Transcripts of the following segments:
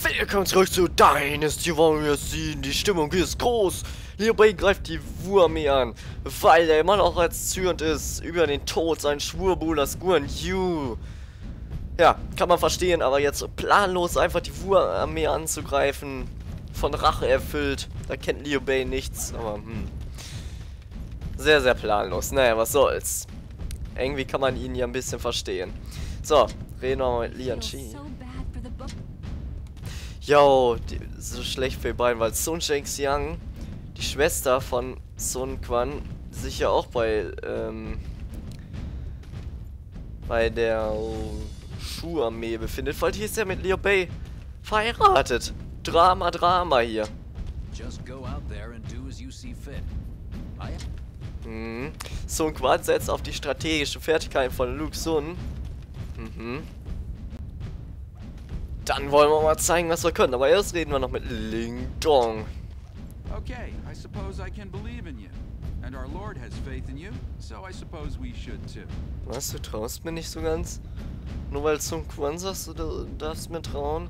Willkommen zurück zu Dynasty Warriors 7. Die Stimmung ist groß. Liu Bei greift die Wu-Armee an, weil er immer noch als zürnt ist über den Tod seines Schwurbruders Guan Yu. Ja, kann man verstehen, aber jetzt planlos einfach die Wu-Armee anzugreifen, von Rache erfüllt, da kennt Liu Bei nichts, aber sehr, sehr planlos. Naja, was soll's. Irgendwie kann man ihn ja ein bisschen verstehen. So, reden wir mal mit Lian Qi. Yo, so schlecht für die beiden, weil Sun Shengxiang, die Schwester von Sun Quan, sich ja auch bei der Shu-Armee befindet, weil die ist ja mit Liu Bei verheiratet. Drama hier. Sun Quan setzt auf die strategische Fertigkeit von Lu Xun. Dann wollen wir mal zeigen, was wir können. Aber erst reden wir noch mit Ling Dong. Okay, I suppose I can believe in you. And our Lord has faith in you, so I suppose we should too. Was, du traust mir nicht so ganz? Nur weil Sun Quan sagst, du darfst mir trauen?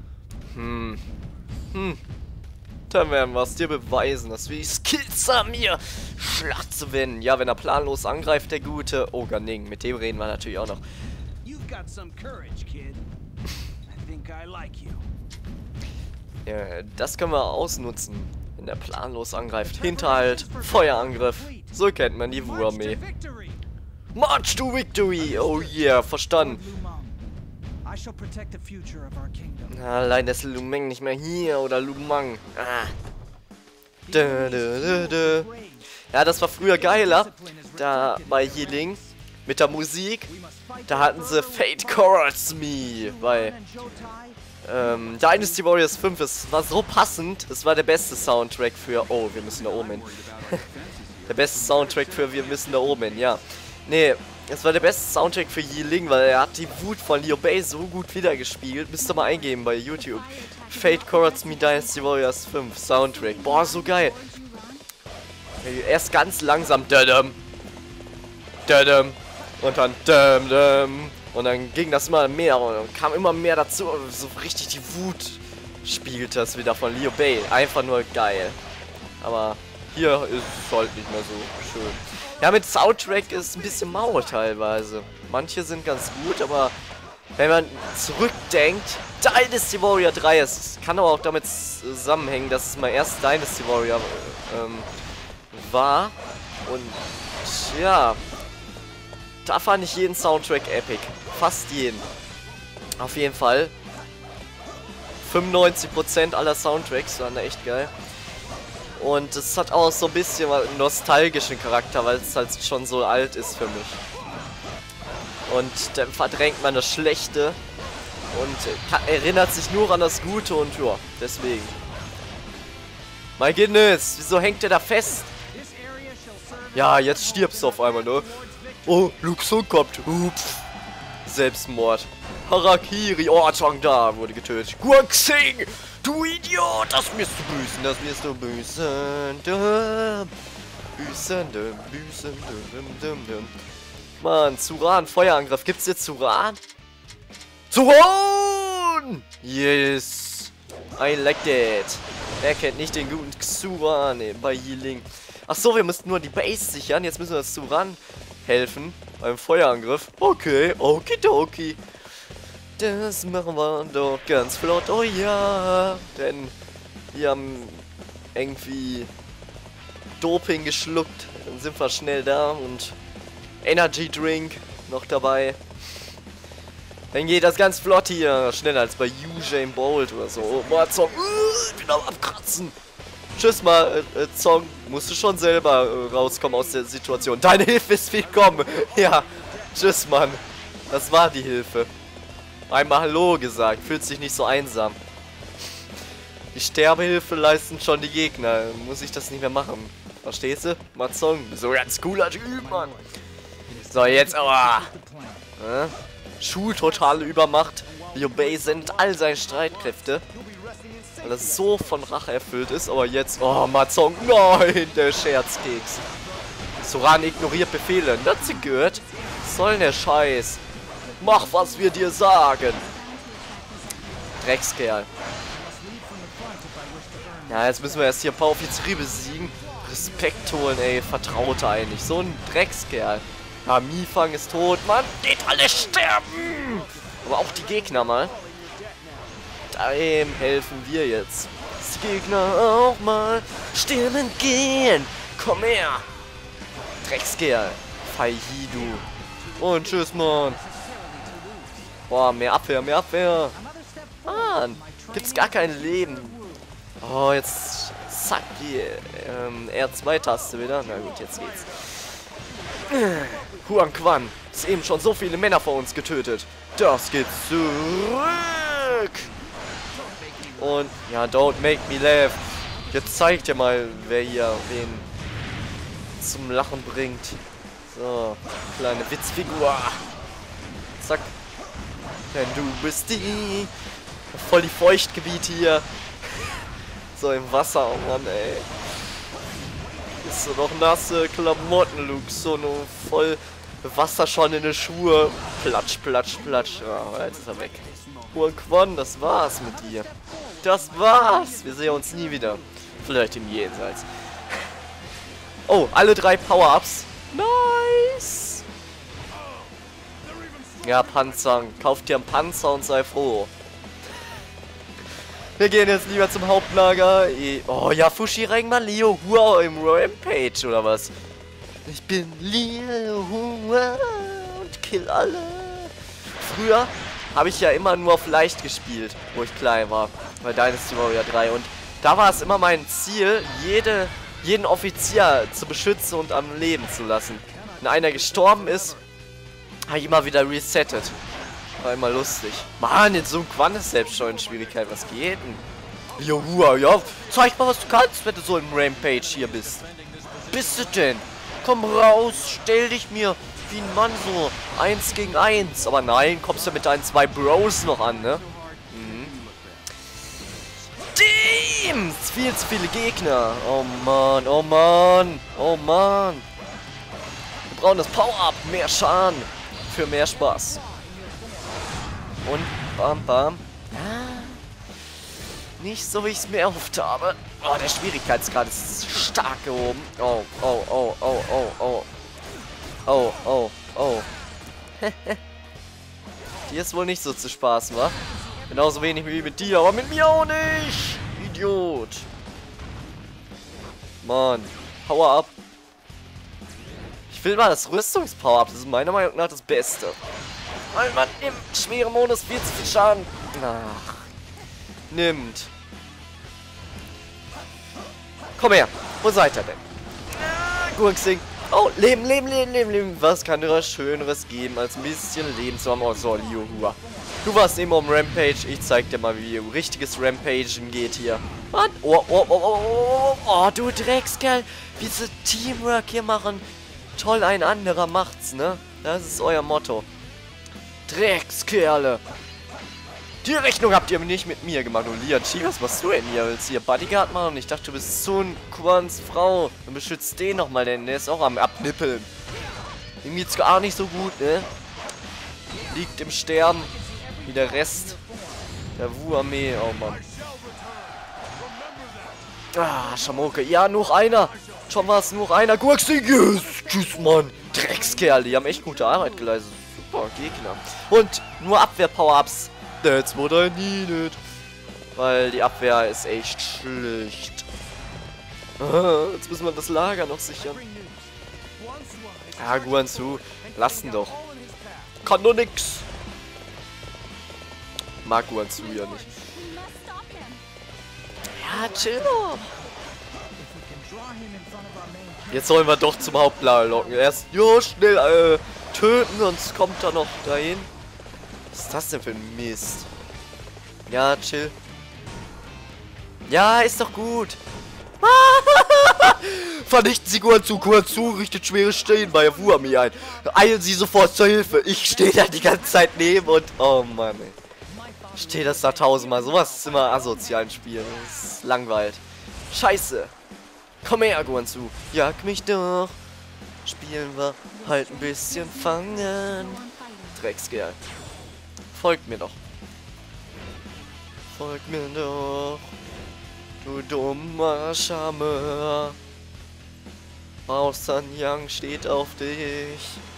Dann werden wir es dir beweisen, dass wir die Skills haben, hier Schlacht zu gewinnen. Ja, wenn er planlos angreift, der Gute. Oh, Ganing, mit dem reden wir natürlich auch noch. You've got some courage, kid. I like you. Ja, das können wir ausnutzen, wenn der planlos angreift. Hinterhalt, Feuerangriff. So kennt man die Wu-Armee. March to Victory! Oh yeah, verstanden. Na, allein ist Lu Meng nicht mehr hier oder Lu Mang. Ah. Ja, das war früher geiler. Da bei Yiling mit der Musik. Da hatten sie Fate Chorus Me bei Dynasty Warriors 5. Es war so passend. Es war der beste Soundtrack für... Oh, wir müssen da oben hin. Der beste Soundtrack für Wir müssen da oben hin, ja. Nee, es war der beste Soundtrack für Yiling, weil er hat die Wut von Liu Bei so gut wiedergespielt. Müsst ihr mal eingeben bei YouTube. Fate Chorus Me Dynasty Warriors 5 Soundtrack. Boah, so geil. Erst ganz langsam. Und dann und dann ging das immer mehr und dann kam immer mehr dazu. So richtig die Wut spielt das wieder von Liu Bei. Einfach nur geil. Aber hier ist es halt nicht mehr so schön. Ja, mit Soundtrack ist ein bisschen mau teilweise. Manche sind ganz gut, aber wenn man zurückdenkt, Dynasty Warrior 3, es kann aber auch damit zusammenhängen, dass es mein erstes Dynasty Warrior war. Und ja, da fand ich jeden Soundtrack epic. Fast jeden. Auf jeden Fall. 95% aller Soundtracks waren da echt geil. Und es hat auch so ein bisschen einen nostalgischen Charakter, weil es halt schon so alt ist für mich. Und dann verdrängt man das Schlechte und erinnert sich nur an das Gute und ja, deswegen. My goodness, wieso hängt der da fest? Ja, jetzt stirbst du auf einmal, ne? Oh, Lu Xun kommt. Ups. Selbstmord. Harakiri. Oh, Chang Da wurde getötet. Guan Xing! Du Idiot! Das wirst du büßen. Das wirst du büßen. Büßen. Mann, Zuran, Feuerangriff. Gibt's jetzt Zuran? Zuran! Yes. I like that. Wer kennt nicht den guten Xuan bei Yiling? Achso, wir müssten nur die Base sichern. Jetzt müssen wir das Zuran helfen beim Feuerangriff. Okay, okidoki. Das machen wir doch ganz flott. Oh ja, denn wir haben irgendwie Doping geschluckt. Dann sind wir schnell da und Energy Drink noch dabei. Dann geht das ganz flott hier. Schneller als bei Usain Bolt oder so. Oh, mal Zong. Ich bin am Abkratzen. Tschüss mal, Zong. Musst du schon selber rauskommen aus der Situation. Deine Hilfe ist willkommen. Ja, tschüss, Mann. Das war die Hilfe. Einmal Hallo gesagt. Fühlt sich nicht so einsam. Die Sterbehilfe leisten schon die Gegner. Muss ich das nicht mehr machen. Verstehst du? Mazong. So ganz cooler Typ, Mann. So, jetzt aber. Shu totale Übermacht. Liu Bei sendet all seine Streitkräfte. Weil das so von Rache erfüllt ist, aber jetzt... Oh, Mazong, nein, der Scherzkeks. Zuran ignoriert Befehle. Das gehört. Was soll denn der Scheiß? Mach, was wir dir sagen. Dreckskerl. Ja, jetzt müssen wir erst hier ein paar Offiziere besiegen. Respekt holen, ey. Vertraute eigentlich. So ein Dreckskerl. Ja, Mifang ist tot. Mann, geht alle sterben! Aber auch die Gegner mal. Dem helfen wir jetzt. Dass die Gegner auch mal sterben gehen. Komm her. Dreckskerl. Faihidu. Und tschüss, Mann. Boah, mehr Abwehr, mehr Abwehr. Mann, gibt's gar kein Leben. Oh, jetzt zack, die R2-Taste wieder. Na gut, jetzt geht's. Huang Quan ist eben schon so viele Männer vor uns getötet. Das geht zurück. Und, ja, don't make me laugh. Jetzt zeigt ihr mal, wer hier wen zum Lachen bringt. So, kleine Witzfigur. Zack. Denn du bist die. Voll die Feuchtgebiet hier. So im Wasser, oh Mann, ey. Ist so noch nasse Klamotten, Luke. So nur voll Wasser schon in den Schuhe. Platsch, platsch, platsch. Ja, jetzt ist er weg. Huang Quan, das war's mit dir. Das war's. Wir sehen uns nie wieder. Vielleicht im Jenseits. Oh, alle 3 Power-Ups. Nice. Ja, Panzer. Kauft dir einen Panzer und sei froh. Wir gehen jetzt lieber zum Hauptlager. Oh ja, Fushirengma Leo Hua im Rampage oder was? Ich bin Leo Hua und kill alle. Früher habe ich ja immer nur auf leicht gespielt, wo ich klein war. Bei Dynasty Warrior 3. Und da war es immer mein Ziel, jeden Offizier zu beschützen und am Leben zu lassen. Wenn einer gestorben ist, habe ich immer wieder resettet. War immer lustig. Mann, jetzt so ein Quan ist selbst schon in Schwierigkeit. Was geht denn? Johua, ja. Zeig mal, was du kannst, wenn du so im Rampage hier bist. Bist du denn? Komm raus, stell dich mir wie ein Mann so. 1 gegen 1. Aber nein, kommst du mit deinen 2 Bros noch an, ne? Mhm. Damn! Viel zu viele Gegner. Oh Mann, oh Mann, oh Mann. Wir brauchen das Power-Up. Mehr Schaden. Für mehr Spaß. Und bam, bam. Ah, nicht so, wie ich es mir erhofft habe. Oh, der Schwierigkeitsgrad ist stark gehoben. Oh, oh, oh, oh, oh, oh. Oh, oh, oh. Dir ist wohl nicht so zu spaßen, wa? Genauso wenig wie mit dir, aber mit mir auch nicht. Idiot. Mann. Power up. Ich will mal das Rüstungspower-Up. Das ist meiner Meinung nach das Beste. Weil man im schweren Modus viel zu viel Schaden nimmt. Komm her. Wo seid ihr denn? Guaxing. Oh, Leben, Leben, Leben, Leben, Leben. Was kann dir Schöneres geben, als ein bisschen Leben zu haben? Oh, so, Leo Hua. Du warst immer am Rampage. Ich zeig dir mal, wie richtiges Rampagen geht hier. Mann. Oh, oh, oh, oh, oh, oh, du Dreckskerl. Wie sie Teamwork hier machen. Toll, ein anderer macht's, ne? Das ist euer Motto. Dreckskerle. Die Rechnung habt ihr nicht mit mir gemacht. Und Lian Chi, was machst du denn hier? Willst du hier Bodyguard machen? Ich dachte, du bist Sun Quans Frau. Dann beschützt den nochmal, denn der ist auch am Abnippeln. Ihm geht's gar nicht so gut, ne? Liegt im Sterben. Wie der Rest der Wu-Armee. Oh Mann. Ah, Shamoke. Ja, noch einer. Schon war es noch einer. Guaxing. Yes. Tschüss, Mann. Dreckskerl. Die haben echt gute Arbeit geleistet. Super Gegner. Und nur Abwehr-Power-Ups. That's what I needed. Weil die Abwehr ist echt schlecht. Jetzt müssen wir das Lager noch sichern. Ah, Guanzu. Lassen doch. Kann doch nix. Mag Guanzu ja nicht. Ja, chill doch. Jetzt sollen wir doch zum Hauptlager locken. Erst, jo, schnell töten, sonst kommt er noch dahin. Was ist das denn für ein Mist? Ja, chill. Ja, ist doch gut. Vernichten Sie Guanzu. Guanzu richtet schwere Stellen bei der Wu-Armee ein. Eilen Sie sofort zur Hilfe. Ich stehe da die ganze Zeit neben und... Oh Mann, ey. Ich stehe das da tausendmal. Sowas ist immer asozial in Spielen. Das ist langweilig. Scheiße. Komm her, Guanzu. Jag mich doch. Spielen wir halt ein bisschen Fangen. Dreckskerl. Folgt mir doch. Folg mir doch, du dummer Charmeur. Mao San Yang steht auf dich.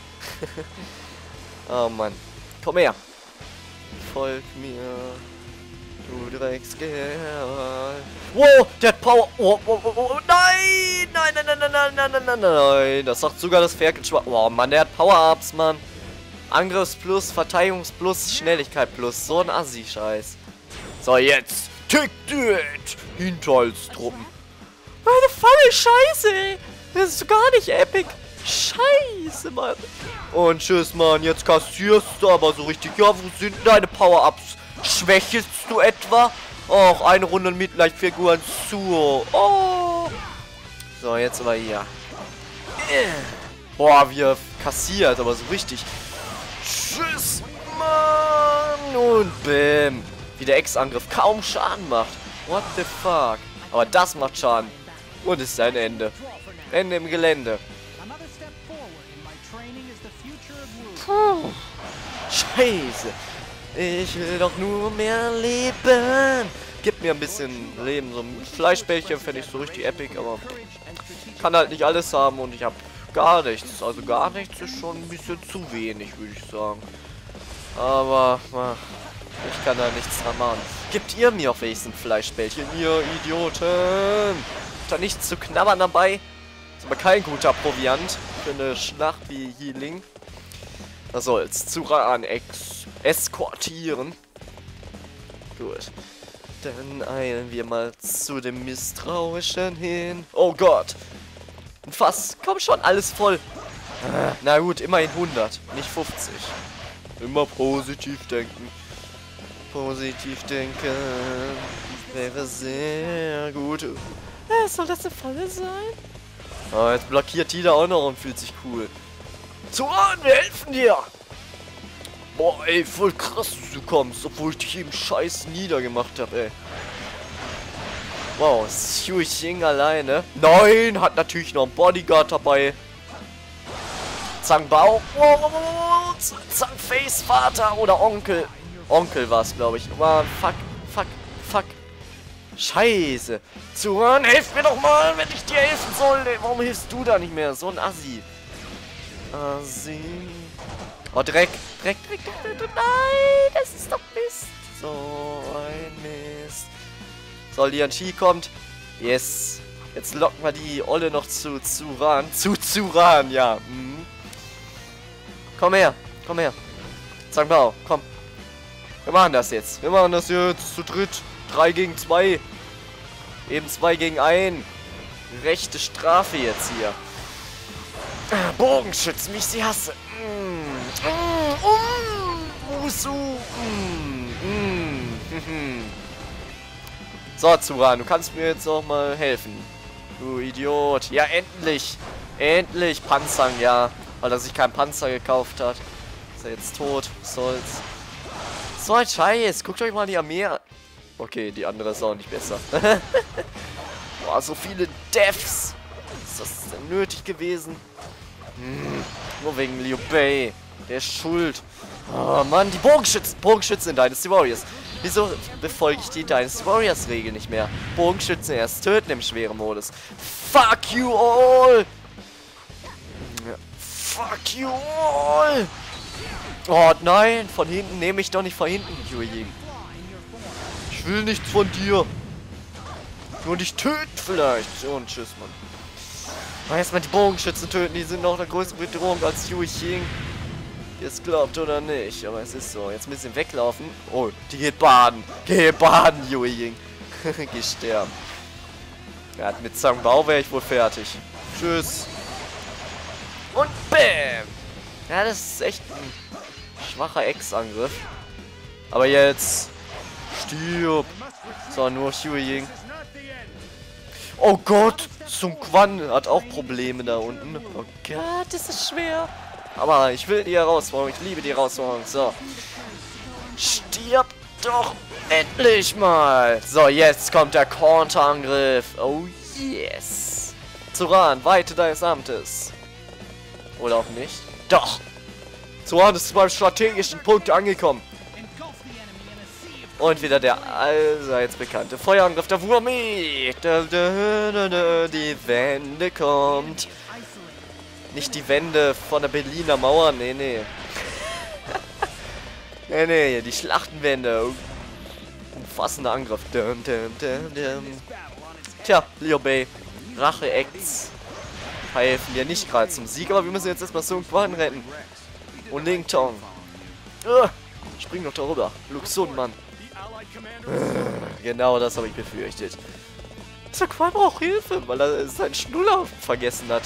Oh Mann. Komm her. Folg mir, du Dreckskerl. Wow, der hat Power. Oh, oh, oh, oh, nein! Nein, nein, nein, nein, nein, nein, nein, nein, nein. Das sagt sogar das Ferkel. Oh Mann, der hat Power-Ups, Mann. Angriffs plus, Verteidigungs plus, Schnelligkeit plus. So ein Assi-Scheiß. So, jetzt. Tick it! Hinterhaltstruppen. Meine volle Scheiße, ey. Das ist gar nicht epic. Scheiße, Mann. Und tschüss, Mann. Jetzt kassierst du aber so richtig. Ja, wo sind deine Power-Ups? Schwächelst du etwa? Och, eine Runde Midlife-Figuren zu. Oh. So, jetzt aber hier. Boah, wie er kassiert, aber so richtig. Tschüss, Mann. Und bäm. Wie der Ex-Angriff kaum Schaden macht. What the fuck? Aber das macht Schaden. Und ist sein Ende. Ende im Gelände. Puh. Scheiße. Ich will doch nur mehr leben. Gib mir ein bisschen Leben. So ein Fleischbällchen fände ich so richtig epic, aber kann halt nicht alles haben und ich habe gar nichts. Also gar nichts ist schon ein bisschen zu wenig, würde ich sagen. Aber ich kann da nichts dran machen. Gebt ihr mir auf wenigstens Fleischbällchen, ihr Idioten. Da nichts zu knabbern dabei. Ist aber kein guter Proviant für eine Schlacht wie Yiling. Da soll's. Zuran eskortieren. Gut. Dann eilen wir mal zu dem Misstrauischen hin. Oh Gott. Ein Fass. Komm schon, alles voll. Na gut, immerhin 100, nicht 50. Immer positiv denken. Positiv denken. Wäre sehr gut. Soll das eine Falle sein? Oh, jetzt blockiert die da auch noch und fühlt sich cool. Zuran, wir helfen dir! Boah, ey, voll krass, dass du kommst, obwohl ich dich eben scheiß niedergemacht habe, ey. Wow, Xu Ying alleine. Nein, hat natürlich noch einen Bodyguard dabei. Zhang Bao. Oh, Zhang Feis Vater oder Onkel. Onkel war es, glaube ich. Mann, fuck. Scheiße. Zuran, hilf mir doch mal, wenn ich dir helfen soll. Warum hilfst du da nicht mehr? So ein Assi. Assi. Oh, Dreck. Nein, das ist doch Mist. So ein Mist. So, Lian Shi kommt. Yes. Jetzt locken wir die Olle noch zu Zuran. Zu Zuran, ja. Mhm. Komm her. Zhang Bao, komm. Wir machen das jetzt. Zu dritt. 3 gegen 2. Eben 2 gegen 1. Rechte Strafe jetzt hier. Bogenschützen, wie ich sie hasse. So, Zuran, du kannst mir jetzt auch mal helfen. Du Idiot. Ja, endlich. Endlich Panzern, ja. Weil er sich keinen Panzer gekauft hat. Ist er jetzt tot. Was soll's. So ein Scheiß. Guckt euch mal die Armee an. Okay, die andere ist auch nicht besser. Boah, so viele Deaths. Ist das denn nötig gewesen? Nur wegen Liu Bei. Der ist schuld. Oh Mann, die Bogenschützen in Dynasty Warriors. Wieso befolge ich die Dynasty Warriors Regel nicht mehr? Bogenschützen erst töten im schweren Modus. Fuck you all! Fuck you all! Oh nein, von hinten nehme ich doch nicht von hinten, Yuying. Ich will nichts von dir. Nur dich töten vielleicht. So, und tschüss, Mann. Aber erstmal die Bogenschützen töten, die sind noch eine größere Bedrohung als Yuying. Ihr es glaubt oder nicht, aber es ist so. Jetzt müssen wir weglaufen. Oh, die geht baden. Geh baden, Yuying. Geh sterben. Ja, mit Zhang Bao wäre ich wohl fertig. Tschüss. Und bam. Ja, das ist echt ein schwacher Ex-Angriff. Aber jetzt stirb. So, nur Yuying. Oh Gott, Sun Quan hat auch Probleme da unten. Oh Gott, das ist schwer. Aber ich will die Herausforderung. Ich liebe die Herausforderung. So. Stirb doch endlich mal. So, jetzt kommt der Konterangriff. Oh yes. Zuran, weite deines Amtes. Oder auch nicht? Doch. Zuran ist beim strategischen Punkt angekommen. Und wieder der allseits bekannte Feuerangriff der Wurmi. Die Wende kommt. Nicht die Wende von der Berliner Mauer, nee, nee. nee, die Schlachtenwende. Umfassender Angriff. Tja, Liu Bei. Rache-Acts helfen ja nicht gerade zum Sieg, aber wir müssen jetzt erstmal Sun Quan retten. Und Ling Tong. Spring noch darüber. Luxun, Mann. Genau das habe ich befürchtet. Sun Quan braucht Hilfe, weil er seinen Schnuller vergessen hat.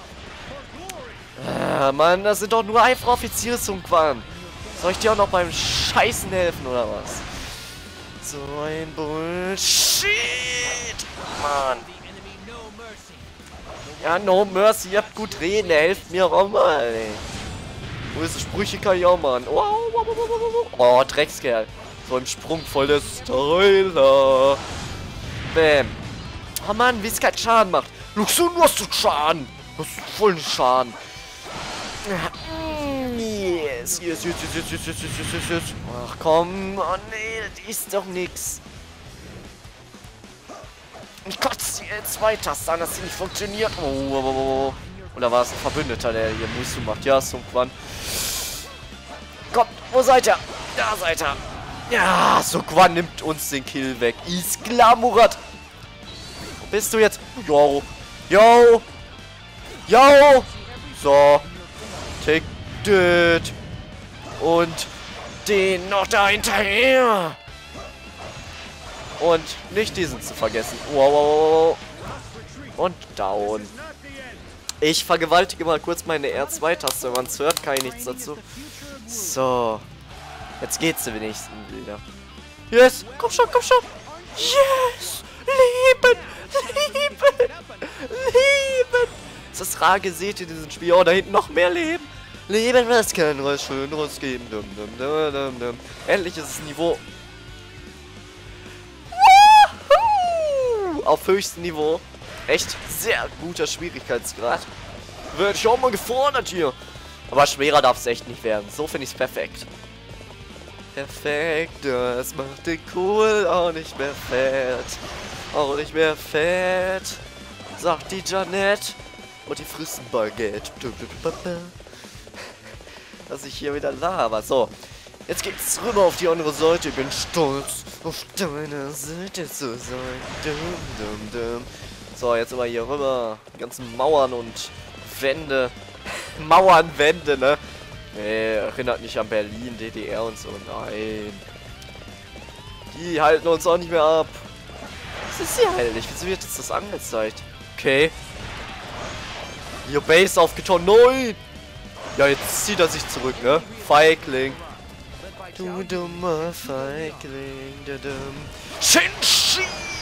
Mann, das sind doch nur einfache Offiziere, Sun Quan. Soll ich dir auch noch beim Scheißen helfen, oder was? So ein Bullshit. Mann. Ja, no mercy, ihr habt gut reden, er hilft mir auch mal, ey. Böse Sprüche kann ich auch machen. Oh, Dreckskerl. So im Sprung voll der Styler. Bam. Oh Mann, wie es keinen Schaden macht. Luxun, du hast Schaden. Du hast vollen Schaden. Yes. Ach komm. Oh nee, das ist doch nix. Ich kotze jetzt weiter, dass sie nicht funktioniert. Oh. Oder war es ein Verbündeter, der hier Musu macht? Ja, Sun Quan. Kommt, wo seid ihr? Da seid ihr. Ja, Sun Quan nimmt uns den Kill weg. Ist klar, Murat. Wo bist du jetzt? Yo. Yo. Yo. So. Take it. Und den noch da hinterher. Und nicht diesen zu vergessen. Wow. Und down. Ich vergewaltige mal kurz meine R2-Taste. Wenn man es hört, kann ich nichts dazu. So. Jetzt geht's wenigstens wieder. Yes. Komm schon, komm schon. Yes. Leben. Ist das rar gesät in diesem Spiel? Oh, da hinten noch mehr Leben. Leben, was kann was Schöneres geben. Endlich ist das Niveau auf höchstem Niveau. Echt sehr guter Schwierigkeitsgrad. Würde ich auch mal gefordert hier. Aber schwerer darf es echt nicht werden. So finde ich es perfekt. Perfekt, das macht den cool. Auch nicht mehr fett. Auch nicht mehr fett. Sagt die Janette. Und die frisst ein Baguette. Dass ich hier wieder laber. So. Jetzt geht's rüber auf die andere Seite. Ich bin stolz, auf deiner Seite zu sein. So, jetzt immer hier rüber. Die ganzen Mauern und Wände. Mauern, Wände, ne? Nee, erinnert mich an Berlin, DDR und so. Nein. Die halten uns auch nicht mehr ab. Was ist hier heilig? Wieso wird jetzt das angezeigt? Okay. Liu Bei ist aufgetaucht. Nein! Ja, jetzt zieht er sich zurück, ne? Feigling. Du dummer Feigling. Shin-Chi!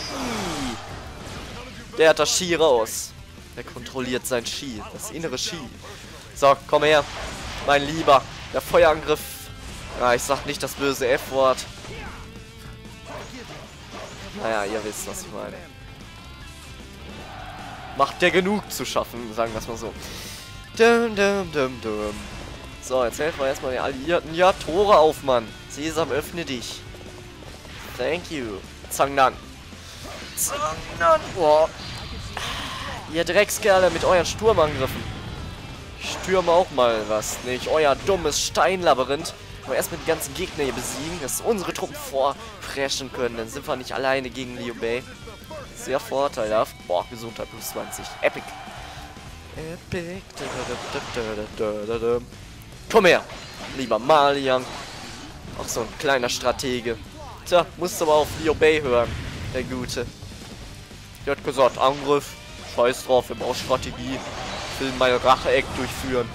Der hat das Chi raus. Der kontrolliert sein Chi. Das innere Chi. So, komm her. Mein Lieber. Der Feuerangriff. Ja, ich sag nicht das böse F-Wort. Naja, ihr wisst, was ich meine. Macht der genug zu schaffen, sagen wir es mal so. So, jetzt helfen wir erstmal den Alliierten. Ja, Tore auf, Mann. Sesam, öffne dich. Thank you. Zangnan. Zangnan. Boah. Ihr Dreckskerle mit euren Sturmangriffen. Ich stürme auch mal was. Nicht euer dummes Steinlabyrinth. Aber erstmal die ganzen Gegner hier besiegen, dass unsere Truppen vorpreschen können. Dann sind wir nicht alleine gegen Liu Bei. Sehr vorteilhaft. Boah, Gesundheit plus 20. Epic. Epic. Komm her, lieber Maliang. Auch so ein kleiner Stratege. Tja, musst aber auf Liu Bei hören. Der Gute. Der hat gesagt, Angriff. Scheiß drauf, wir brauchen Strategie. Ich will mein Rache-Eck durchführen.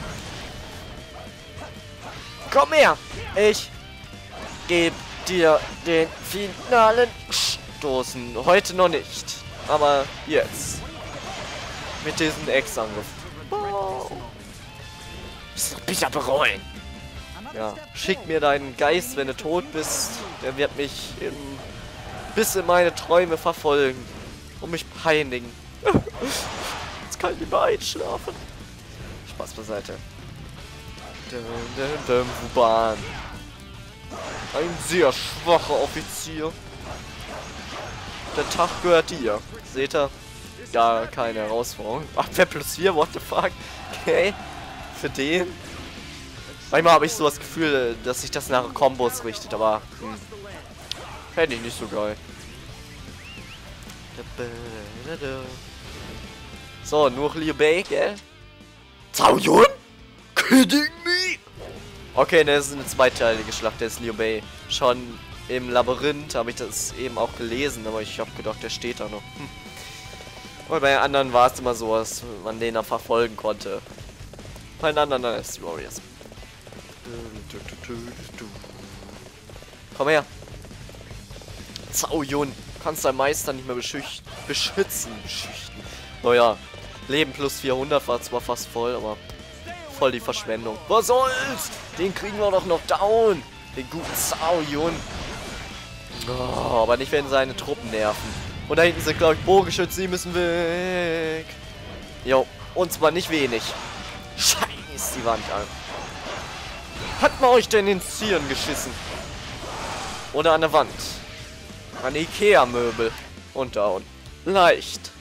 Komm her! Ich gebe dir den finalen Stoßen. Heute noch nicht. Aber jetzt. Mit diesem Ex-Angriff. Oh. Das wird bitter bereuen. Ja, schick mir deinen Geist, wenn du tot bist. Der wird mich bis in meine Träume verfolgen. Und mich peinigen. Jetzt kann ich nicht mehr einschlafen. Spaß beiseite. Wuban. Ein sehr schwacher Offizier. Der Tag gehört dir. Seht ihr? Ja, keine Herausforderung. Ach, wer +4? What the fuck? Okay. Für den. Manchmal habe ich so das Gefühl, dass sich das nach Kombos richtet, aber fände ich nicht so geil. So, nur Liu Bei, gell? Cao Yun? Kidding me? Okay, das ist eine zweiteilige Schlacht, der ist Liu Bei. Schon im Labyrinth habe ich das eben auch gelesen, aber ich habe gedacht, der steht da noch. Und bei den anderen war es immer so, dass man den da verfolgen konnte. Bei den anderen dann ist die Warriors. Komm her. Cao Yun. Kannst deinen Meister nicht mehr beschützen. Naja, Leben plus 400 war zwar fast voll, aber voll die Verschwendung. Was soll's? Den kriegen wir doch noch down. Den guten Cao Yun. Oh, aber nicht, wenn seine Truppen nerven. Und da hinten sind, glaube ich, Bogenschützen, die müssen weg. Jo, und zwar nicht wenig. Scheiß die Wand an. Hat man euch denn ins Hirn geschissen? Oder an der Wand? An Ikea-Möbel. Und down. Leicht.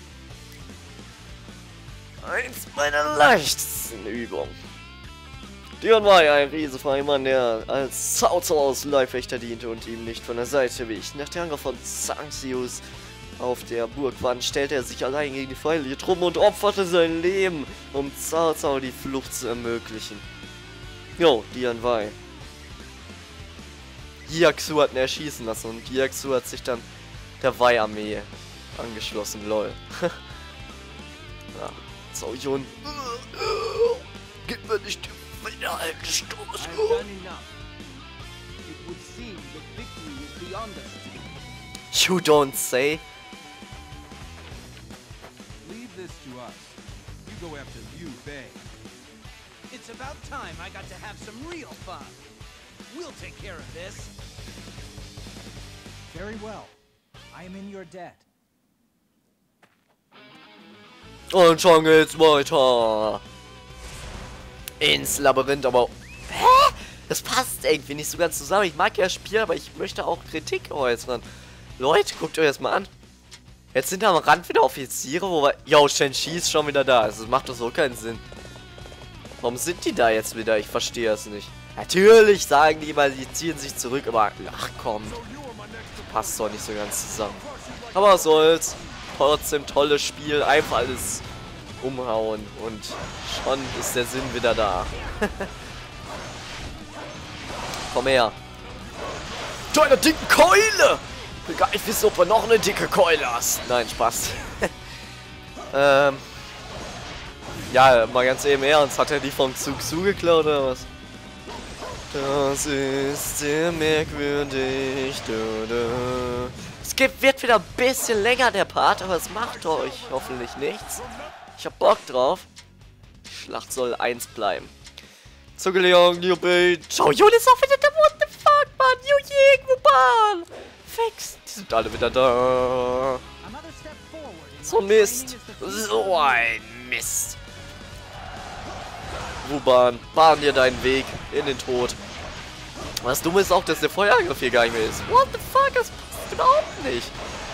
Eins meiner leichtesten Übungen. Dion war ein riesefreier Mann, der als Cao Cao aus Leibwächter diente und ihm nicht von der Seite wich. Nach der Angriff von Zanxius auf der Burgwand stellte er sich allein gegen die feindliche Truppe und opferte sein Leben, um Cao Cao die Flucht zu ermöglichen. Jo, Dian Wei. Jiaxu hat ihn erschießen lassen und Jiaxu hat sich dann der Wei-Armee angeschlossen, lol. Ja, Cao Yun. Gib mir nicht den alten Stoß. You don't say. Leave this to us. You go after Liu Bei. It's about time I got to have some real fun. We'll take care of this. Very well. I am in your debt. Und schon geht's weiter. Ins Labyrinth, aber... Hä? Das passt irgendwie nicht so ganz zusammen. Ich mag ja das Spiel, aber ich möchte auch Kritik äußern. Leute, guckt euch das mal an. Jetzt sind am Rand wieder Offiziere, wo wir... Yo, Shen-Chi ist schon wieder da. Also, das macht doch so keinen Sinn. Warum sind die da jetzt wieder? Ich verstehe es nicht. Natürlich sagen die immer, die ziehen sich zurück, aber... Ach komm. Passt doch nicht so ganz zusammen. Aber was soll's. Trotzdem tolles Spiel. Einfach alles umhauen. Und schon ist der Sinn wieder da. Komm her. Du eine dicke Keule! Ich will gar nicht wissen, ob du noch eine dicke Keule hast. Nein, Spaß. Ja, mal ganz eben ernst. Hat er die vom Zug zugeklaut oder was? Das ist sehr merkwürdig. Es wird wieder ein bisschen länger, der Part, aber es macht euch hoffentlich nichts. Ich hab Bock drauf. Die Schlacht soll 1 bleiben. Zugeleon, Liu Bei. Cao Yun ist auch wieder da. What the fuck, Mann? Yu Ying, Wuban. Fix. Die sind alle wieder da. So ein Mist. So ein Mist. Wuban, bahn dir deinen Weg in den Tod. Was dumm ist auch, dass der Feuerangriff hier gar nicht mehr ist. What the fuck, das passt überhaupt nicht.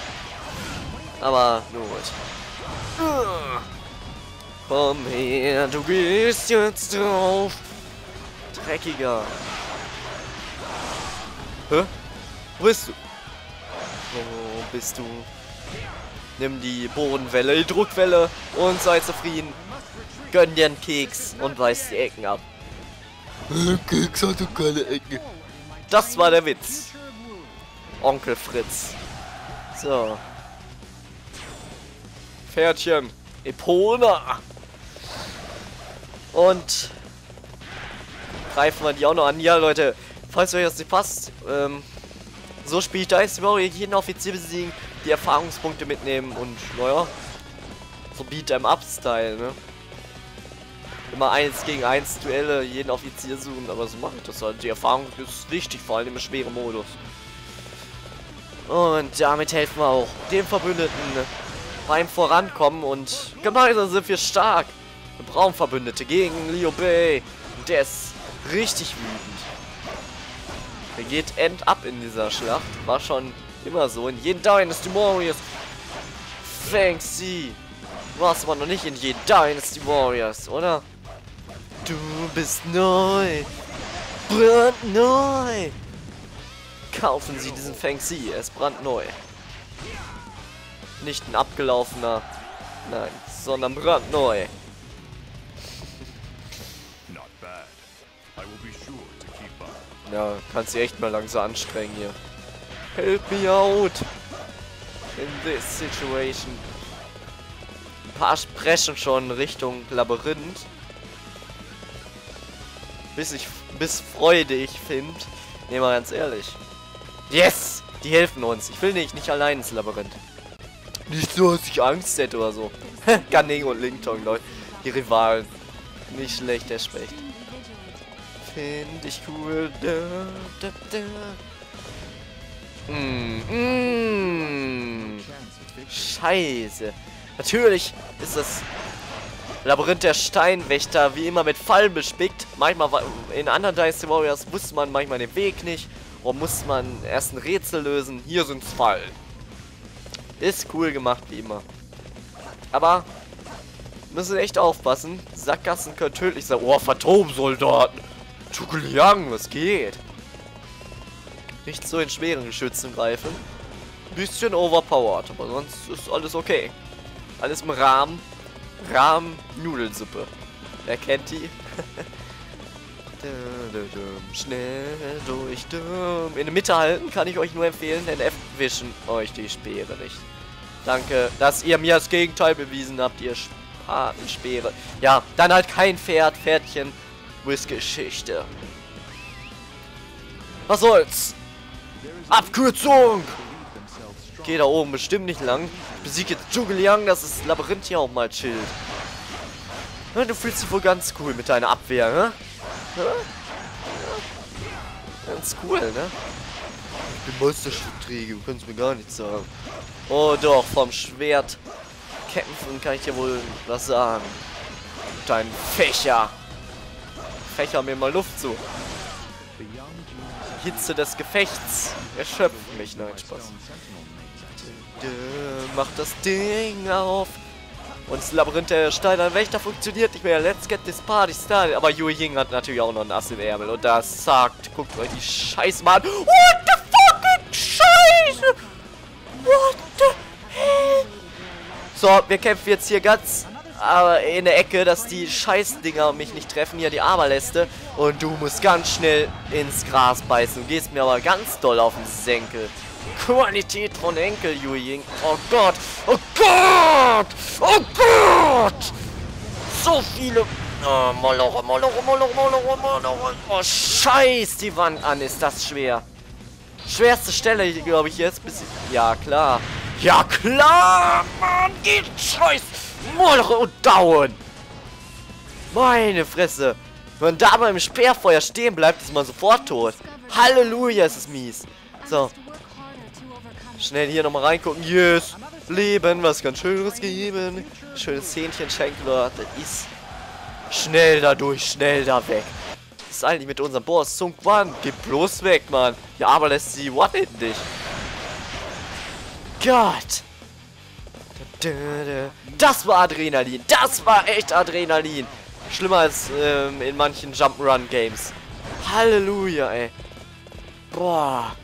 Aber, nur gut. Komm her, du gehst jetzt drauf. Dreckiger. Hä? Wo bist du? Wo bist du? Nimm die Bodenwelle, die Druckwelle und sei zufrieden. Gönn dir einen Keks und weiß die Ecken ab. Keks hat doch keine Ecken. Das war der Witz. Onkel Fritz. So. Pferdchen. Epona. Und greifen wir die auch noch an. Ja, Leute, falls euch das nicht passt, so spiele ich Dynasty Warrior, jeden Offizier besiegen, die Erfahrungspunkte mitnehmen und, naja, so Beat-em-up-Style, ne? Immer 1 gegen 1 Duelle, jeden Offizier suchen, aber so mache ich das halt. Die Erfahrung ist wichtig, vor allem im schweren Modus. Und damit helfen wir auch dem Verbündeten beim Vorankommen und gemeinsam sind wir stark. Wir brauchen Verbündete gegen Liu Bei. Und der ist richtig wütend. Der geht end ab in dieser Schlacht. War schon immer so. In jedem Dynasty Warriors. Fancy. Warst aber noch nicht in jedem Dynasty Warriors, oder? Du bist neu. Brandneu. Kaufen Sie diesen Fancy. Er ist brandneu. Nicht ein abgelaufener. Nein, sondern brandneu. Ja, kannst dich echt mal langsam anstrengen hier. Help me out. In this situation. Ein paar sprechen schon Richtung Labyrinth. Bis Freude ich finde. Nee, mal ganz ehrlich. Yes! Die helfen uns. Ich will nicht allein ins Labyrinth. Nicht so, dass ich Angst hätte oder so. Gunning und Linktong, Leute. Die Rivalen. Nicht schlecht, der Specht. Find ich cool. Scheiße. Natürlich ist das Labyrinth der Steinwächter wie immer mit Fallen bespickt. Manchmal in anderen Dynasty Warriors wusste man manchmal den Weg nicht. Oder muss man erst ein Rätsel lösen. Hier sind's Fallen. Ist cool gemacht wie immer. Aber müssen echt aufpassen. Sackgassen können tödlich sein. Oh, Phantomsoldaten. Zhuge-Liang, was geht? Nicht so in schweren Geschützen greifen. Bisschen overpowered, aber sonst ist alles okay. Alles im Rahmen. Rahmen-Nudelsuppe. Wer kennt die? Schnell durch. In der Mitte halten kann ich euch nur empfehlen, denn wischen euch die Speere nicht. Danke, dass ihr mir das Gegenteil bewiesen habt, ihr Spatenspeere. Ja, dann halt kein Pferdchen. Geschichte. Was soll's? Abkürzung! Geh da oben bestimmt nicht lang. Ich besiege jetzt Zhuge-Liang, dass das Labyrinth hier auch mal chillt. Ja, du fühlst dich wohl ganz cool mit deiner Abwehr, ne? Ja? Ganz cool, ne? Ich bin Meisterschuttträger, du kannst mir gar nichts sagen. Oh doch, vom Schwert kämpfen kann ich dir wohl was sagen. Dein Fächer. Fächer mir mal Luft zu. Hitze des Gefechts erschöpft mich. Nein, Spaß. Macht das Ding auf. Und das Labyrinth der Steinern Wächter funktioniert nicht mehr. Let's get this party started. Aber Yu Ying hat natürlich auch noch ein Ass im Ärmel. Und das sagt, guckt euch die Scheiße mal an. What the fucking Scheiße? What the hell? So, wir kämpfen jetzt hier ganz in der Ecke, dass die Scheißdinger mich nicht treffen. Hier die Aberläste. Und du musst ganz schnell ins Gras beißen. Du gehst mir aber ganz doll auf den Senkel. Qualität von Enkel, Yu Ying. Oh Gott. Oh Gott. Oh Gott. So viele. Oh, Moloch. Oh, scheiß die Wand an. Ist das schwer. Schwerste Stelle, glaube ich, jetzt. Ja, klar. Ja, klar. Mann, geht scheiß. Moloch und Down. Meine Fresse. Wenn man da beim Speerfeuer stehen bleibt, ist man sofort tot. Halleluja, ist es mies. So. Schnell hier nochmal reingucken. Yes. Leben, was ganz Schönes geben. Schönes Zähnchen schenken, Leute. Ist. Schnell da durch, schnell da weg. Was ist eigentlich mit unserem Boss? Sun Quan. Geh bloß weg, Mann. Ja, aber lässt sie one-hitten dich. Gott. Das war Adrenalin. Das war echt Adrenalin. Schlimmer als in manchen Jump'n'Run-Games. Halleluja, ey. Boah.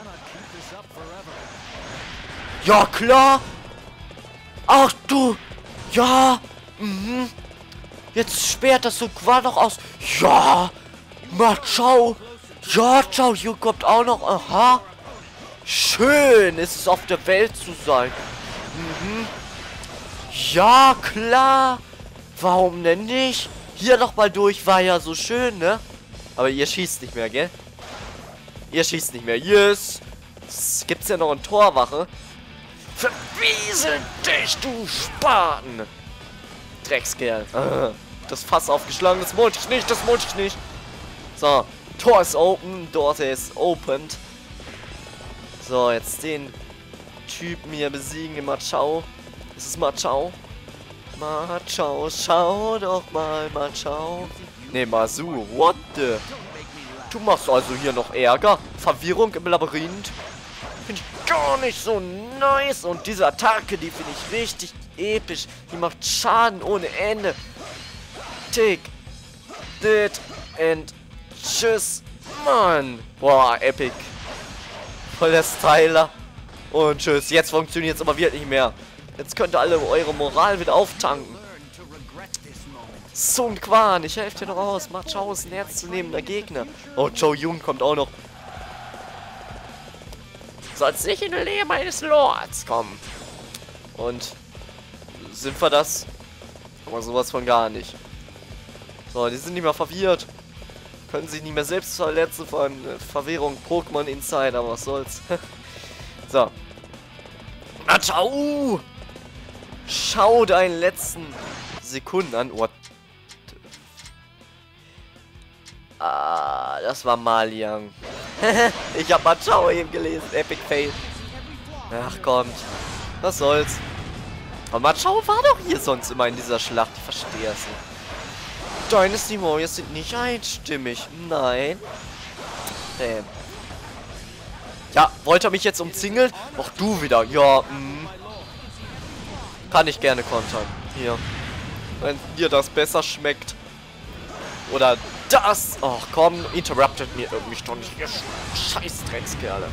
Ja, klar. Ach du. Ja. Mhm. Jetzt sperrt das so quasi noch aus. Ja. Ma, ciao. Ja, ciao. Hier kommt auch noch. Aha. Schön ist es, auf der Welt zu sein. Mhm. Ja, klar. Warum denn nicht? Hier noch mal durch, war ja so schön, ne? Aber ihr schießt nicht mehr, gell? Ihr schießt nicht mehr. Yes. Gibt's ja noch eine Torwache. Verwiesel dich, du Spaten. Dreckskerl. Das Fass aufgeschlagen, das wollte ich nicht, das wollte ich nicht. So, Tor ist open, dort ist opened. So, jetzt den Typen hier besiegen, den Machao. Ist es Machao? Machao, schau doch mal, Machao. Ne, Masu, what the? Du machst also hier noch Ärger. Verwirrung im Labyrinth. Finde ich gar nicht so nice. Und diese Attacke, die finde ich richtig episch. Die macht Schaden ohne Ende. Take it and tschüss. Mann. Boah, epic. Voll der Styler. Und tschüss. Jetzt funktioniert es aber wirklich nicht mehr. Jetzt könnt ihr alle eure Moral wieder auftanken. Sun Quan, ich helfe dir noch aus. Mach Chao ist ein ernstzunehmender Gegner. Oh, Chou Yun kommt auch noch. Sollst nicht in die Nähe meines Lords kommen. Und sind wir das? Aber sowas von gar nicht. So, die sind nicht mehr verwirrt. Können sich nicht mehr selbst verletzen von Verwirrung Pokémon Inside, aber was soll's. So. Na, ciao! Schau deinen letzten Sekunden an. What? Ah, das war Maliang. Ich hab Machao eben gelesen. Epic Fail. Ach, kommt. Was soll's. Aber Machao war doch hier sonst immer in dieser Schlacht. Ich verstehe es nicht. Dynasty Warriors sind nicht einstimmig. Nein. Damn. Ja, wollte er mich jetzt umzingeln? Ach, du wieder. Ja, kann ich gerne kontern. Hier. Wenn dir das besser schmeckt. Oder das. Ach komm, interruptet mich doch nicht. Ihr scheiß Dreckskerle.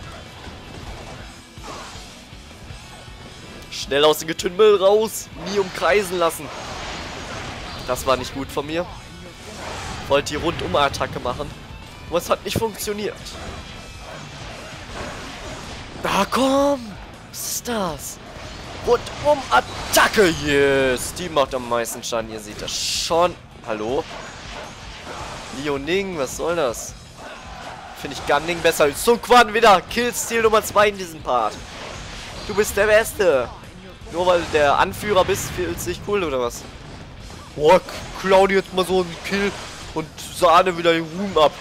Schnell aus dem Getümmel raus. Nie umkreisen lassen. Das war nicht gut von mir. Wollte die Rundum-Attacke machen. Aber es hat nicht funktioniert. Ah komm. Was ist das? Rundum-Attacke. Yes. Die macht am meisten Schaden. Ihr seht das schon. Hallo? Liaoning, was soll das? Finde ich Gunning besser als Sun Quan wieder. Killstil Nummer 2 in diesem Part. Du bist der Beste. Nur weil der Anführer bist, fühlt sich cool oder was? Boah, klau dir jetzt mal so einen Kill und Sahne wieder den Ruhm ab.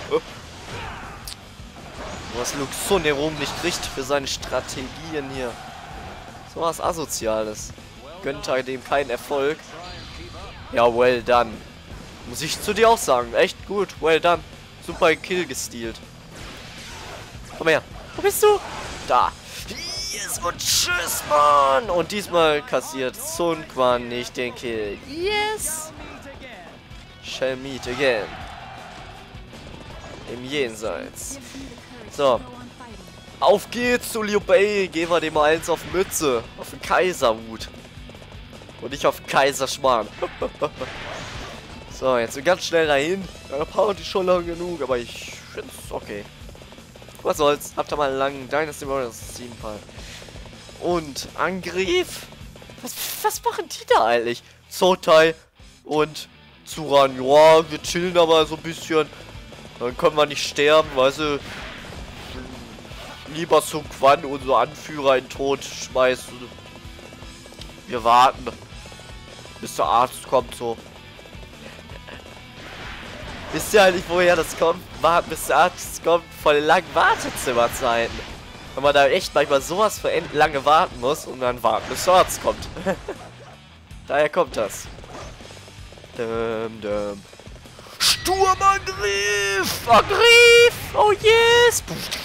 Was Luxon den Ruhm nicht kriegt für seine Strategien hier. So was Asoziales. Gönnt er dem keinen Erfolg. Ja, well done. Muss ich zu dir auch sagen. Echt gut, well done. Super Kill gestealt. Komm her. Wo bist du? Da. Yes, und tschüss, Mann. Und diesmal kassiert Sun Quan nicht den Kill. Yes. Shall meet again. Im Jenseits. So. Auf geht's zu Liu Bei. Gehen wir dem mal eins auf Mütze. Auf den Kaiserhut. Und nicht auf den Kaiserschmarrn. So, jetzt ganz schnell dahin. Ja, Power ist schon lang genug, aber ich finde es okay. Was soll's? Habt ihr mal einen langen Dynasty Warriors Teampal. Und Angriff? Was machen die da eigentlich? Zotai und Zuran. Ja, wir chillen aber so ein bisschen. Dann können wir nicht sterben, weißt du. Lieber Sun Quan, unser Anführer, in den Tod schmeißen. Wir warten, bis der Arzt kommt, so. Wisst ihr eigentlich, woher das kommt? Warten, bis der Arzt kommt, voll langen Wartezimmerzeiten. Wenn man da echt manchmal sowas für lange warten muss und dann warten, bis der Arzt kommt. Daher kommt das. Sturmangriff! Angriff! Oh yes!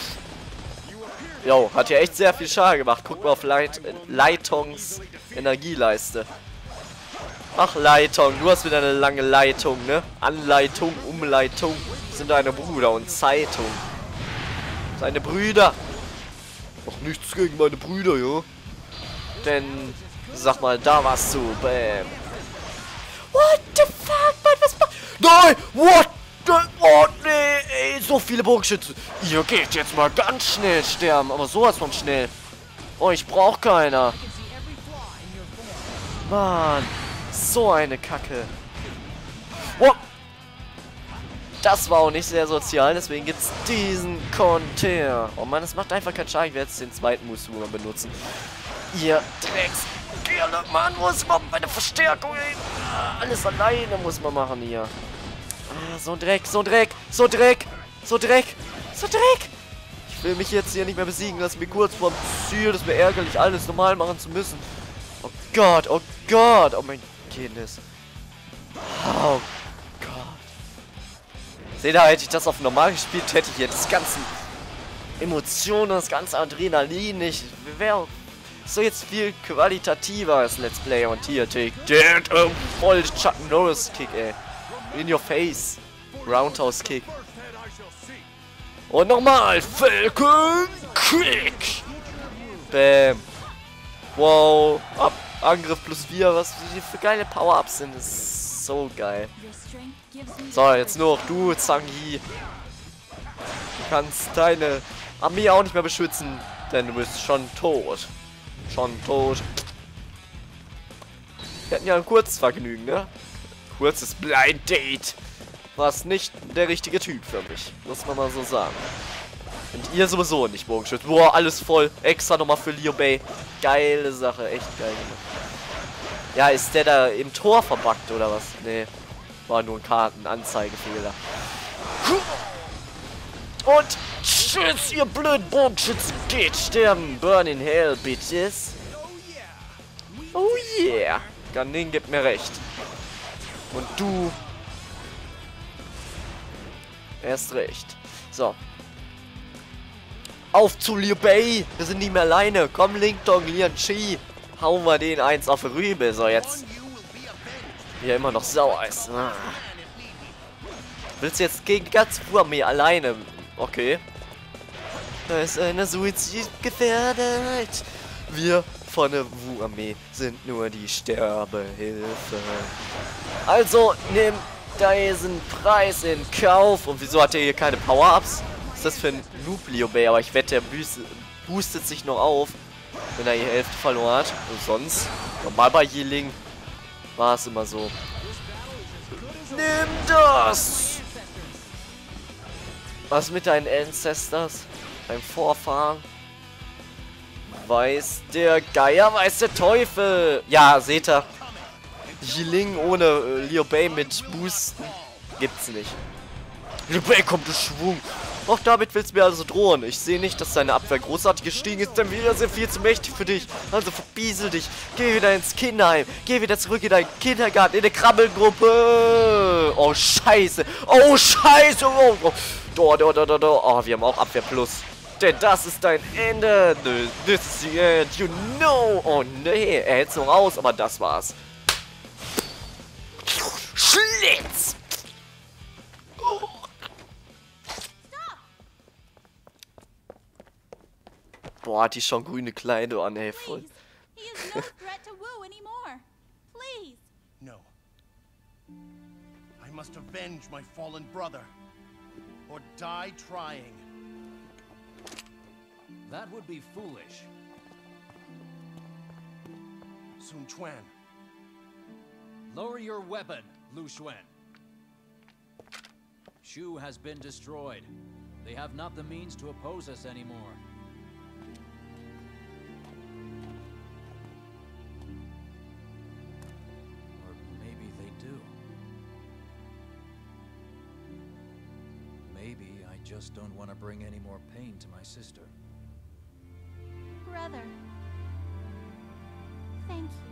Jo, hat ja echt sehr viel Schaden gemacht. Guck mal auf Leitungs Energieleiste. Ach, Leitung, du hast wieder eine lange Leitung, ne? Anleitung, Umleitung sind deine Brüder und Zeitung. Seine Brüder. Ach, nichts gegen meine Brüder, ja? Denn, sag mal, da warst du, bam. What the fuck, Mann, was macht... Nein, what the... Oh, nee, ey, so viele Bogenschützen. Ihr geht jetzt mal ganz schnell sterben, aber sowas von schnell. Oh, ich brauch keiner. Mann. So eine Kacke. Oh. Das war auch nicht sehr sozial, deswegen gibt es diesen Konter. Oh Mann, es macht einfach keinen Schaden. Ich werde jetzt den zweiten Musuma benutzen. Ihr Dreckskerle, Mann, muss man bei der Verstärkung. Alles alleine muss man machen hier. Ah, so ein Dreck, so ein Dreck, so ein Dreck, so ein Dreck, so ein Dreck. Ich will mich jetzt hier nicht mehr besiegen. Lass mich kurz vorm Ziel. Das wäre ärgerlich, alles normal machen zu müssen. Oh Gott, oh Gott, oh mein Kindnis. Oh Gott. Seht ihr, hätte ich das auf normal gespielt, hätte ich jetzt ganzen Emotionen, das ganze Adrenalin nicht. Wäre so jetzt viel qualitativer als Let's Play. Und hier, take that, voll Chuck Norris Kick, ey. In your face. Roundhouse Kick. Und nochmal, Falcon Kick. Bam. Wow. Angriff plus 4, was die für geile Power-Ups sind. Das ist so geil. So, jetzt nur noch du, Zangi. Du kannst deine Armee auch nicht mehr beschützen, denn du bist schon tot. Schon tot. Wir hatten ja ein kurzes Vergnügen, ne? Kurzes Blind Date. Warst nicht der richtige Typ für mich. Muss man mal so sagen. Und ihr sowieso nicht, Bogenschütz. Boah, alles voll. Extra nochmal für Liu Bei. Geile Sache, echt geil. Ja, ist der da im Tor verbuggt oder was? Nee. War nur ein Kartenanzeigefehler. Und tschüss, ihr blöden Bogenschützen. Geht sterben. Burn in hell, bitches. Oh yeah. Ganin gibt mir recht. Und du erst recht. So. Auf zu Liu Bei. Wir sind nicht mehr alleine. Komm, Ling Dong, Lian Chi. Hauen wir den eins auf die Rübe. So, jetzt. Wie er immer noch sauer ist. Ah. Willst du jetzt gegen die ganze Wu-Armee alleine? Okay. Da ist eine Suizid gefährdet. Wir von der Wu-Armee sind nur die Sterbehilfe. Also, nimm diesen Preis in Kauf. Und wieso hat er hier keine Power-Ups? Was ist das für ein Noob, Liu Bei? Aber ich wette, er boostet sich noch auf, wenn er die Hälfte verloren hat. Und sonst, normal bei Yiling war es immer so. Nimm das! Was mit deinen Ancestors? Deinem Vorfahren? Weiß der Geier, weiß der Teufel! Ja, seht ihr. Yiling ohne Liu Bei mit Boosten gibt's nicht. Liu Bei kommt in Schwung. Auch damit willst du mir also drohen. Ich sehe nicht, dass deine Abwehr großartig gestiegen ist, denn wir sind viel zu mächtig für dich. Also verbiesel dich. Geh wieder ins Kinderheim. Geh wieder zurück in deinen Kindergarten, in der Krabbelgruppe. Oh, scheiße. Oh, scheiße. Oh, oh. Oh, wir haben auch Abwehr plus. Denn das ist dein Ende. This is the end. You know. Oh, nee. Er hält es noch raus, aber das war's. Schlitz. Boah, hat die schon grüne Kleidung an, ey, voll. He is no threat to Wu anymore. Please. No. I must avenge my fallen brother. Or die trying. That would be foolish. Sun Quan. Lower your weapon, Lu Xuan. Shu has been destroyed. They have not the means to oppose us anymore. Or maybe they do. Maybe I just don't want to bring any more pain to my sister. Brother. Thank you.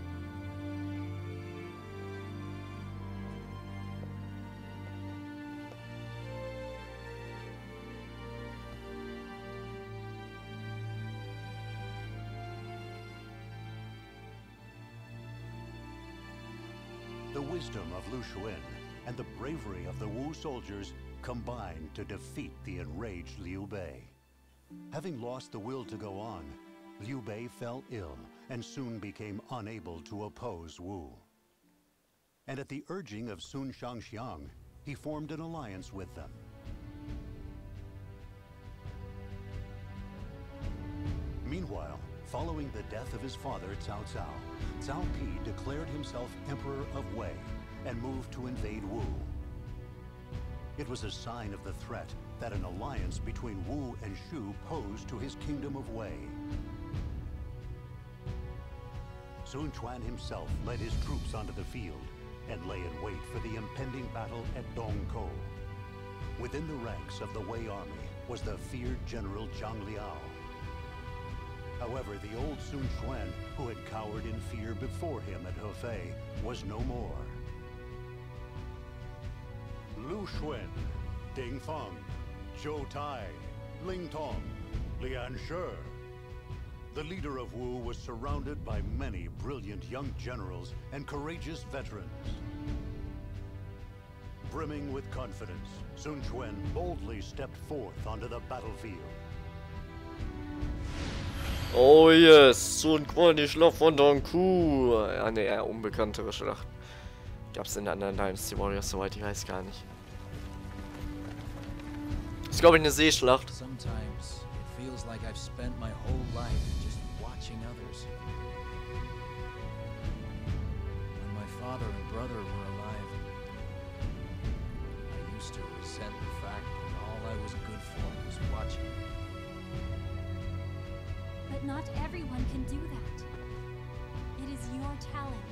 The wisdom of Lu Xuan and the bravery of the Wu soldiers combined to defeat the enraged Liu Bei. Having lost the will to go on, Liu Bei fell ill and soon became unable to oppose Wu. And at the urging of Sun Shangxiang, he formed an alliance with them. Meanwhile, following the death of his father Cao Cao, Cao Pi declared himself Emperor of Wei and moved to invade Wu. It was a sign of the threat that an alliance between Wu and Shu posed to his kingdom of Wei. Sun Quan himself led his troops onto the field and lay in wait for the impending battle at Dongkou. Within the ranks of the Wei army was the feared general Zhang Liao. However, the old Sun Quan, who had cowered in fear before him at Hefei, was no more. Lu Xun, Ding Feng, Zhou Tai, Ling Tong, Lian Shi. The leader of Wu was surrounded by many brilliant young generals and courageous veterans. Brimming with confidence, Sun Quan boldly stepped forth onto the battlefield. Oh yes, Sun Quan, die Schlacht von Dongku. Eine eher unbekanntere Schlacht. Gab's in den anderen Dynasty Warriors, soweit ich weiß, gar nicht. Das ist, glaube ich, eine Seeschlacht. Sometimes it feels like I've spent my whole life just watching others. When my father and brother were alive, I used to resent the fact that all I was good for was watching. But not everyone can do that. It is your talent.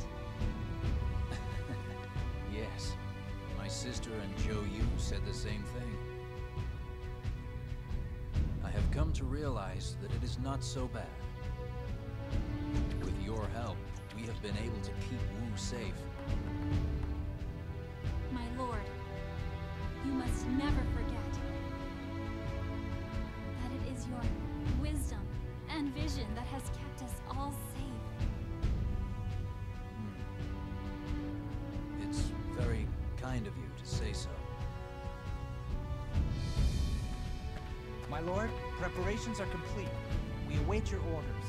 Yes, my sister and Zhou Yu said the same thing. I have come to realize that it is not so bad. With your help, we have been able to keep Wu safe. My lord, you must never forget that it is your wisdom and vision that has kept us all safe. It's very kind of you to say so. My lord, preparations are complete. We await your orders.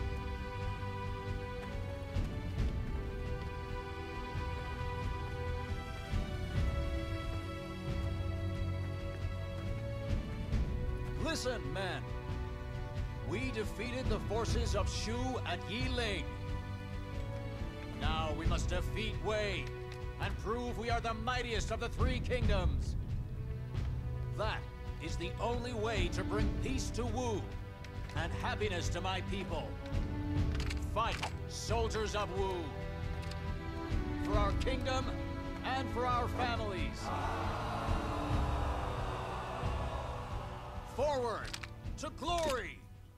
Listen, men. We defeated the forces of Shu at Yiling. Now we must defeat Wei and prove we are the mightiest of the three kingdoms. That is the only way to bring peace to Wu and happiness to my people. Fight, soldiers of Wu, for our kingdom and for our families. Forward to glory!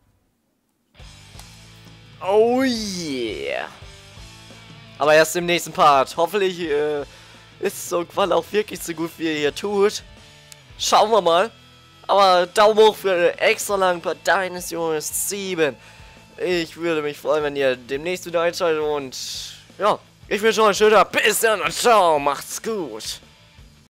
Oh yeah. Aber erst im nächsten Part. Hoffentlich ist Sun Quan auch wirklich so gut, wie er hier tut. Schauen wir mal. Aber Daumen hoch für einen extra langen Part Dynasty Warriors 7. Ich würde mich freuen, wenn ihr demnächst wieder einschaltet. Und ja, ich wünsche euch einen schönen Tag. Bis dann und ciao. Macht's gut.